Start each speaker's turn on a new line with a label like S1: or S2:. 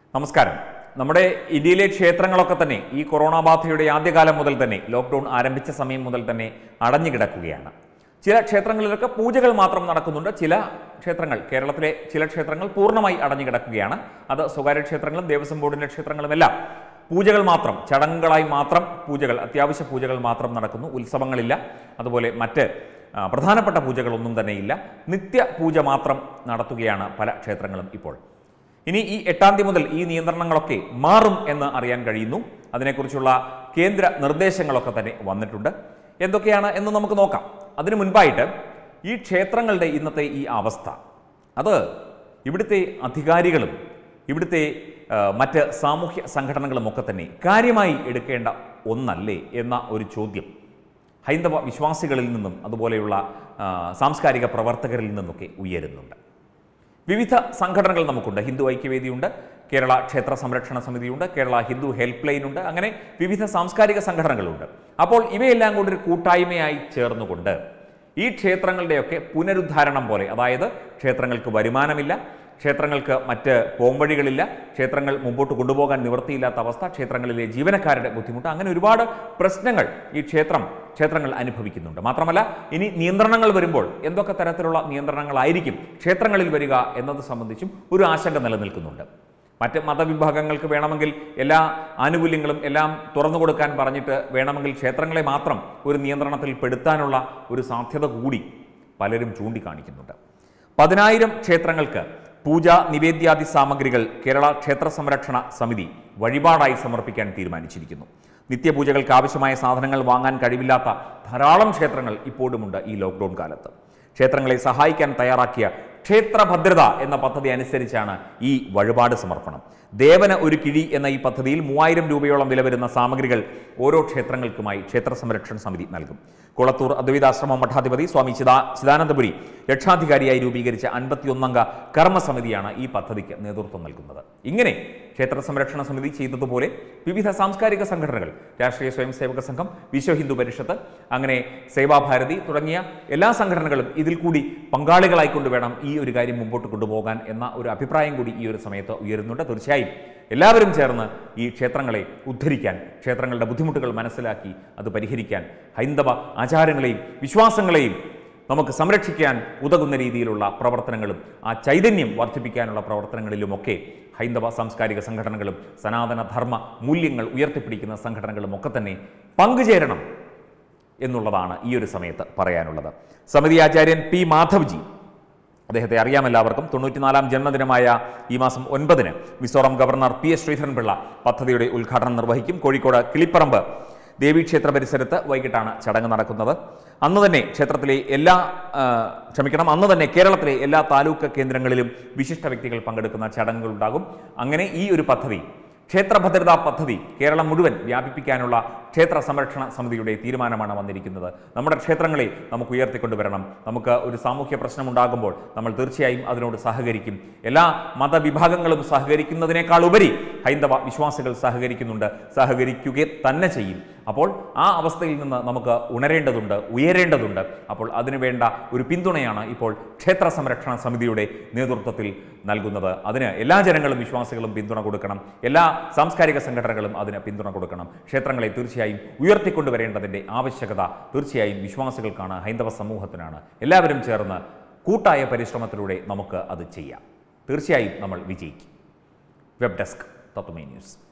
S1: നമസ്കാരം. നമ്മുടെ ഇന്ത്യയിലെ ക്ഷേത്രങ്ങളൊക്കെ തന്നെ ഈ കൊറോണ ബാധയുടെ ആദ്യകാലം മുതൽ തന്നെ ലോക്ക്ഡൗൺ ആരംഭിച്ച സമയം മുതൽ തന്നെ അടഞ്ഞുകിടക്കുകയാണ്. ചില ക്ഷേത്രങ്ങളിലൊക്കെ പൂജകൾ മാത്രം നടക്കുന്നുണ്ട്. ചില ക്ഷേത്രങ്ങൾ, കേരളത്തിലെ ചില ക്ഷേത്രങ്ങൾ പൂർണ്ണമായി അടഞ്ഞുകിടക്കുകയാണ്. അത് സ്വകാര്യ ക്ഷേത്രങ്ങളും ദേവസ്വം ബോർഡിൻ്റെ ക്ഷേത്രങ്ങളുമെല്ലാം പൂജകൾ മാത്രം, ചടങ്ങുകളായി മാത്രം പൂജകൾ, അത്യാവശ്യ പൂജകൾ മാത്രം നടക്കുന്നു. ഉത്സവങ്ങളില്ല, അതുപോലെ മറ്റ് പ്രധാനപ്പെട്ട പൂജകളൊന്നും തന്നെയില്ല. നിത്യ പൂജ മാത്രം നടത്തുകയാണ് പല ക്ഷേത്രങ്ങളും ഇപ്പോൾ. ഇനി ഈ 8-ാം തീയതി മുതൽ ഈ നിയന്ത്രണങ്ങളൊക്കെ മാറും എന്ന് അറിയാൻ കഴിയുന്നു. അതിനെക്കുറിച്ചുള്ള കേന്ദ്ര നിർദ്ദേശങ്ങളൊക്കെ തന്നെ വന്നിട്ടുണ്ട്. എന്തൊക്കെയാണ് എന്ന് നമുക്ക് നോക്കാം. അതിനു മുൻപായിട്ട് ഈ ക്ഷേത്രങ്ങളുടെ ഇന്നത്തെ ഈ അവസ്ഥ, അത് ഇവിടുത്തെ അധികാരികളും ഇവിടുത്തെ മറ്റ് സാമൂഹ്യ സംഘടനകളും ഒക്കെ തന്നെ കാര്യമായി എടുക്കേണ്ട ഒന്നല്ലേ എന്ന ഒരു ചോദ്യം ഹൈന്ദവ വിശ്വാസികളിൽ നിന്നും അതുപോലെയുള്ള സാംസ്കാരിക പ്രവർത്തകരിൽ നിന്നൊക്കെ ഉയരുന്നുണ്ട്. വിവിധ സംഘടനകൾ നമുക്കുണ്ട്. ഹിന്ദു ഐക്യവേദിയുണ്ട്, കേരള ക്ഷേത്ര സംരക്ഷണ സമിതിയുണ്ട്, കേരള ഹിന്ദു ഹെൽപ്പ് ലൈൻ ഉണ്ട്, അങ്ങനെ വിവിധ സാംസ്കാരിക സംഘടനകളുണ്ട്. അപ്പോൾ ഇവയെല്ലാം കൂടി ഒരു കൂട്ടായ്മയായി ചേർന്നുകൊണ്ട് ഈ ക്ഷേത്രങ്ങളുടെയൊക്കെ പുനരുദ്ധാരണം പോലെ, അതായത് ക്ഷേത്രങ്ങൾക്ക് വരുമാനമില്ല, ക്ഷേത്രങ്ങൾക്ക് മറ്റ് പോംവഴികളില്ല, ക്ഷേത്രങ്ങൾ മുമ്പോട്ട് കൊണ്ടുപോകാൻ നിവൃത്തിയില്ലാത്ത അവസ്ഥ, ക്ഷേത്രങ്ങളിലെ ജീവനക്കാരുടെ ബുദ്ധിമുട്ട്, അങ്ങനെ ഒരുപാട് പ്രശ്നങ്ങൾ ഈ ക്ഷേത്രങ്ങൾ അനുഭവിക്കുന്നുണ്ട്. മാത്രമല്ല, ഇനി നിയന്ത്രണങ്ങൾ വരുമ്പോൾ എന്തൊക്കെ തരത്തിലുള്ള നിയന്ത്രണങ്ങളായിരിക്കും ക്ഷേത്രങ്ങളിൽ വരിക എന്നത് സംബന്ധിച്ചും ഒരു ആശങ്ക നിലനിൽക്കുന്നുണ്ട്. മറ്റ് മതവിഭാഗങ്ങൾക്ക് വേണമെങ്കിൽ എല്ലാ ആനുകൂല്യങ്ങളും എല്ലാം തുറന്നു കൊടുക്കാൻ പറഞ്ഞിട്ട് വേണമെങ്കിൽ ക്ഷേത്രങ്ങളെ മാത്രം ഒരു നിയന്ത്രണത്തിൽ പെടുത്താനുള്ള ഒരു സാധ്യത കൂടി പലരും ചൂണ്ടിക്കാണിക്കുന്നുണ്ട്. 10,000 ക്ഷേത്രങ്ങൾക്ക് പൂജാ നിവേദ്യാദി സാമഗ്രികൾ കേരള ക്ഷേത്ര സംരക്ഷണ സമിതി വഴിപാടായി സമർപ്പിക്കാൻ തീരുമാനിച്ചിരിക്കുന്നു. നിത്യപൂജകൾക്ക് ആവശ്യമായ സാധനങ്ങൾ വാങ്ങാൻ കഴിവില്ലാത്ത ധാരാളം ക്ഷേത്രങ്ങൾ ഇപ്പോഴുമുണ്ട് ഈ ലോക്ക്ഡൗൺ കാലത്ത്. ക്ഷേത്രങ്ങളെ സഹായിക്കാൻ തയ്യാറാക്കിയ ക്ഷേത്ര ഭദ്രത എന്ന പദ്ധതി അനുസരിച്ചാണ് ഈ വഴിപാട് സമർപ്പണം. ദേവന ഒരു കിഴി എന്ന ഈ പദ്ധതിയിൽ 3,000 രൂപയോളം വില വരുന്ന സാമഗ്രികൾ ഓരോ ക്ഷേത്രങ്ങൾക്കുമായി ക്ഷേത്ര സംരക്ഷണ സമിതി നൽകും. കുളത്തൂർ അദ്വൈതാശ്രമ മഠാധിപതി സ്വാമി ചിദാനന്ദപുരി രക്ഷാധികാരിയായി രൂപീകരിച്ച 51-അംഗ കർമ്മസമിതിയാണ് ഈ പദ്ധതിക്ക് നേതൃത്വം നൽകുന്നത്. ഇങ്ങനെ ക്ഷേത്ര സംരക്ഷണ സമിതി ചെയ്തതുപോലെ വിവിധ സാംസ്കാരിക സംഘടനകൾ, രാഷ്ട്രീയ സ്വയം സേവക സംഘം, വിശ്വ ഹിന്ദു പരിഷത്ത്, അങ്ങനെ സേവാഭാരതി തുടങ്ങിയ എല്ലാ സംഘടനകളും ഇതിൽ കൂടി പങ്കാളികളായിക്കൊണ്ട് വേണം ഈ ഒരു കാര്യം മുമ്പോട്ട് കൊണ്ടുപോകാൻ എന്ന ഒരു അഭിപ്രായം കൂടി ഈ ഒരു സമയത്ത് ഉയരുന്നുണ്ട്. തീർച്ചയായും എല്ലാവരും ചേർന്ന് ഈ ക്ഷേത്രങ്ങളെ ഉദ്ധരിക്കാൻ, ക്ഷേത്രങ്ങളുടെ ബുദ്ധിമുട്ടുകൾ മനസ്സിലാക്കി അത് പരിഹരിക്കാൻ, ഹൈന്ദവ ആചാരങ്ങളെയും വിശ്വാസങ്ങളെയും നമുക്ക് സംരക്ഷിക്കാൻ ഉതകുന്ന രീതിയിലുള്ള പ്രവർത്തനങ്ങളും ആ ചൈതന്യം വർദ്ധിപ്പിക്കാനുള്ള പ്രവർത്തനങ്ങളിലുമൊക്കെ ഹൈന്ദവ സാംസ്കാരിക സംഘടനകളും സനാതന ധർമ്മ മൂല്യങ്ങൾ ഉയർത്തിപ്പിടിക്കുന്ന സംഘടനകളും ഒക്കെ തന്നെ പങ്കുചേരണം എന്നുള്ളതാണ് ഈ ഒരു സമയത്ത് പറയാനുള്ളത്. സമിതി ആചാര്യൻ പി മാധവ്ജി, അദ്ദേഹത്തെ അറിയാമെല്ലാവർക്കും, 94-ാം ജന്മദിനമായ ഈ മാസം 9-ന് മിസോറാം ഗവർണർ PS ശ്രീധരൻപിള്ള പദ്ധതിയുടെ ഉദ്ഘാടനം നിർവഹിക്കും. കോഴിക്കോട് കിളിപ്പറമ്പ് ദേവീക്ഷേത്ര പരിസരത്ത് വൈകിട്ടാണ് ചടങ്ങ് നടക്കുന്നത്. അന്ന് തന്നെ കേരളത്തിലെ എല്ലാ താലൂക്ക് കേന്ദ്രങ്ങളിലും വിശിഷ്ട വ്യക്തികൾ പങ്കെടുക്കുന്ന ചടങ്ങുകളുണ്ടാകും. അങ്ങനെ ഈ ഒരു പദ്ധതി, ക്ഷേത്രഭദ്രതാ പദ്ധതി, കേരളം മുഴുവൻ വ്യാപിപ്പിക്കാനുള്ള ക്ഷേത്ര സംരക്ഷണ സമിതിയുടെ തീരുമാനമാണ് വന്നിരിക്കുന്നത്. നമ്മുടെ ക്ഷേത്രങ്ങളെ നമുക്ക് ഉയർത്തിക്കൊണ്ടുവരണം. നമുക്ക് ഒരു സാമൂഹ്യ പ്രശ്നമുണ്ടാകുമ്പോൾ നമ്മൾ തീർച്ചയായും അതിനോട് സഹകരിക്കും. എല്ലാ മതവിഭാഗങ്ങളും സഹകരിക്കുന്നതിനേക്കാൾ ഉപരി ഹൈന്ദവ വിശ്വാസികൾ സഹകരിക്കുക തന്നെ ചെയ്യും. അപ്പോൾ ആ അവസ്ഥയിൽ നിന്ന് നമുക്ക് ഉയരേണ്ടതുണ്ട്. അപ്പോൾ അതിനുവേണ്ട ഒരു പിന്തുണയാണ് ഇപ്പോൾ ക്ഷേത്ര സംരക്ഷണ സമിതിയുടെ നേതൃത്വത്തിൽ നൽകുന്നത്. അതിന് എല്ലാ ജനങ്ങളും, വിശ്വാസികളും പിന്തുണ കൊടുക്കണം. എല്ലാ സാംസ്കാരിക സംഘടനകളും അതിന് പിന്തുണ കൊടുക്കണം. ക്ഷേത്രങ്ങളെ തീർച്ചയായും ഉയർത്തിക്കൊണ്ടുവരേണ്ടതിൻ്റെ ആവശ്യകത തീർച്ചയായും വിശ്വാസികൾക്കാണ്, ഹൈന്ദവ സമൂഹത്തിനാണ്. എല്ലാവരും ചേർന്ന് കൂട്ടായ പരിശ്രമത്തിലൂടെ നമുക്ക് അത് ചെയ്യാം. തീർച്ചയായും നമ്മൾ വിജയിക്കും. Web desk Tatwamayi news.